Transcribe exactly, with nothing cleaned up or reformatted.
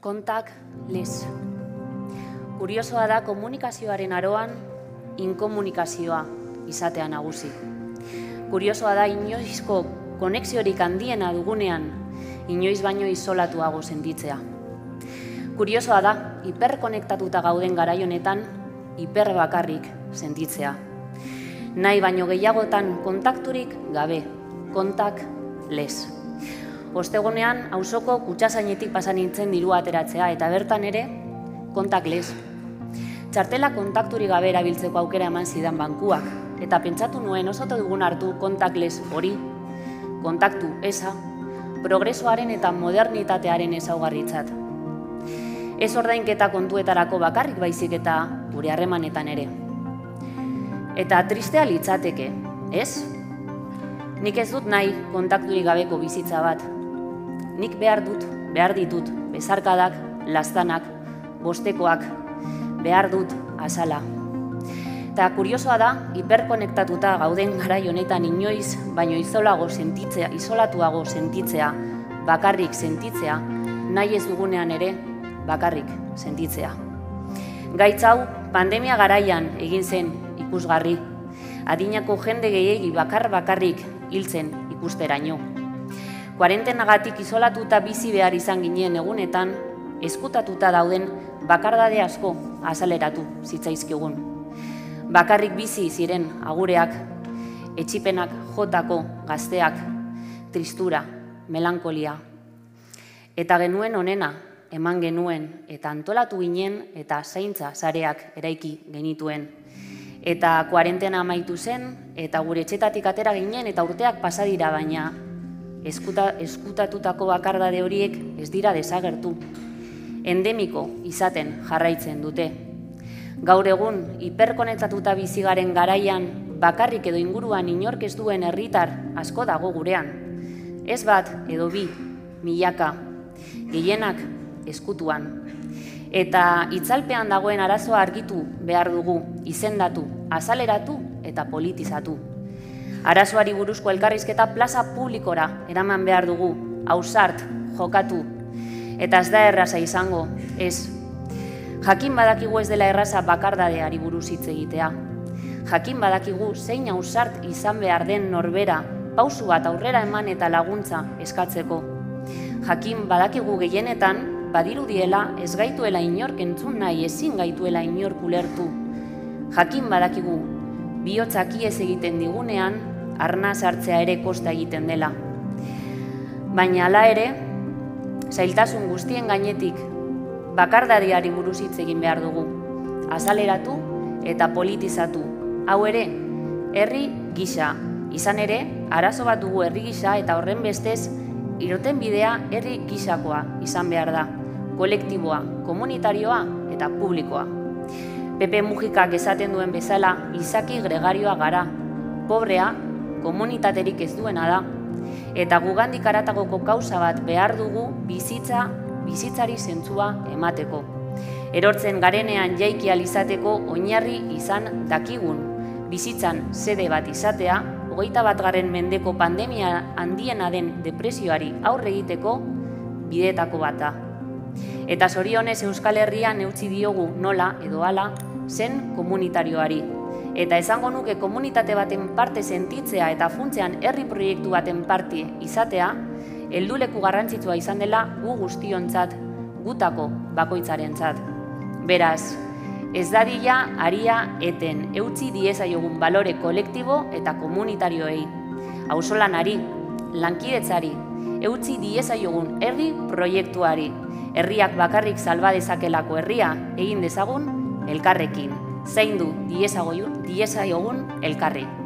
Kontak les. Kuriosoa da komunikazioaren aroan inkomunikazioa izatea nagusi. Kuriosoa da inoizko konexiorik handiena dugunean inoiz baino isolatuago sentitzea. Kuriosoa da hiperkonektatuta gauden garai honetan hiperbakarrik sentitzea. Nahi baino gehiagotan kontakturik gabe, kontak les. Ostegunean, auzoko kutsazainetik pasan nintzen dirua ateratzea eta bertan ere, kontak les. Txartela kontakturik gabe erabiltzeko aukera eman zidan bankuak, eta pentsatu nuen oso dugun hartu kontak les hori, kontaktu eza, progresoaren eta modernitatearen ezaugarritzat. Ez ordainketa kontuetarako bakarrik baizik eta gure harremanetan ere. Eta tristea litzateke, ez? Nik ez dut nahi kontakturik gabeko bizitza bat. Nik behar dut, behar ditut, bezarkadak, laztanak, bostekoak, behar dut azala. Eta kuriosoa da, hiperkonektatuta gauden garai honetan inoiz, baino izolago sentitzea, isolatuago sentitzea, bakarrik sentitzea, nahi ez dugunean ere, bakarrik sentitzea. Gaitz hau, pandemia garaian egin zen ikusgarri, adinako jende gehiegi bakar-bakarrik hiltzen ikusteraino. Kuarentenagatik isolatuta bizi behar izan ginen egunetan, ezkutatuta dauden bakardade asko azaleratu zitzaizkigun. Bakarrik bizi ziren agureak, etxipenak jotako gazteak, tristura, melankolia. Eta genuen onena, eman genuen, eta antolatu ginen eta zaintza sareak eraiki genituen. Eta kuarentena amaitu zen, eta gure etxetatik atera ginen, eta urteak pasadira baina, eskuta, eskutatutako bakardade horiek ez dira desagertu. Endemiko izaten jarraitzen dute. Gaur egun, hiperkonektatuta bizigaren garaian, bakarrik edo inguruan inork ez duen herritar asko dago gurean. Ez bat edo bi, milaka, gehienak eskutuan. Eta itzalpean dagoen arazoa argitu behar dugu, izendatu, azaleratu eta politizatu. Arazoari buruzko elkarrizketa plaza publikora eraman behar dugu, ausart, jokatu. Eta ez da erraza izango, ez. Jakin badakigu ez dela erraza bakardadeari buruz hitz egitea. Jakin badakigu zein ausart izan behar den norbera, pausu bat aurrera eman eta laguntza eskatzeko. Jakin badakigu gehienetan, badirudiela ez gaituela inork entzun nahi, ezin gaituela inork ulertu. Jakin badakigu, bihotzaki ez egiten digunean, arnaz hartzea ere kosta egiten dela. Baina hala ere, zailtasun guztien gainetik, bakardadiari buruz hitz egin behar dugu. Azaleratu eta politizatu. Hau ere, herri gisa. Izan ere, arazo bat dugu herri gisa eta horren bestez, irten bidea herri gisakoa izan behar da. Kolektiboa, komunitarioa eta publikoa. Pepe Mujikak esaten duen bezala, izaki gregarioa gara. Pobrea, komunitaterik ez duena da. Eta gugandik haratagoko kausa bat behar dugu bizitza, bizitzari zentzua emateko. Erortzen garenean jaiki ahal izateko oinarri izan dakigun. Bizitzan sede bat izatea, hogeita bat garren mendeko pandemia handiena den depresioari aurre egiteko bidetako bat da. Eta zorionez Euskal Herrian eutsi diogu nola edo hala zen komunitarioari. Eta esango nuke komunitate baten parte sentitzea eta funtzean herri proiektu baten parte izatea, helduleku garrantzitsua izan dela gu guztiontzat, gutako bakoitzarentzat. Beraz, ez dadila aria eten eutsi diezaiogun balore kolektibo eta komunitarioei. Auzolanari, lankidetzari, eutsi diezaiogun herri proiektuari. Herriak bakarrik salba dezakelako herria egin dezagun elkarrekin. Zaindu diezaiogun elkarri.